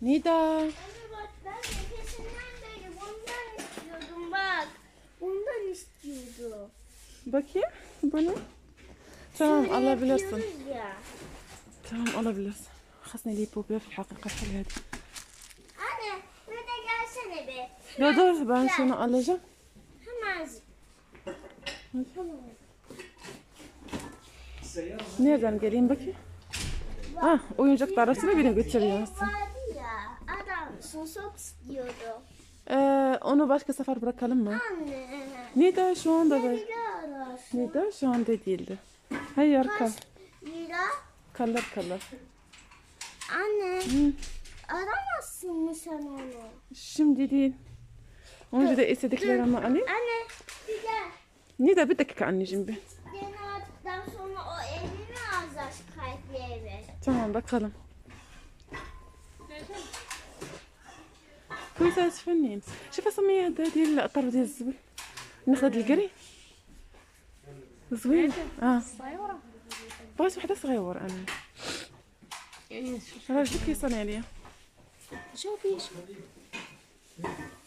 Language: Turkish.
Nida. Anne bak ben nefesinden beri bundan istiyordum bak. Bundan istiyordum. Bakayım. Bunu. Tamam Şöyle alabilirsin. yapıyoruz ya. Tamam alabilirsin. خصني لي بوبي في الحقيقة حلوة هذه. Anne bir de gelsene be. Ya dur ben Gel. şunu alacağım. Hemen. Nereden geleyim bakayım? Ah oyuncak arasına beni götürüyorsun. Vardı ya adam susuk istiyordu. Onu başka sefer bırakalım mı? Anne. Nida şu anda da. Lira arası. Nida şu anda değildi. Hayır kal. Kaç lira? Kalır. Anne. Hı. Aramazsın mı sen onu? Şimdi değil. Önce de istediklerimi alayım. Anne bir gel. Nida bir dakika anneciğim bir. Yeni aldıktan sonra o elini alacağız kalpli eve. Tamam bakalım. كويسة فنين شوف سمية هذا ديال الطرف ديال الزبل ناخذ القري زوين صغيرة بغيت وحدة صغيرة انا يعني راجلك يصنع ليا شوفي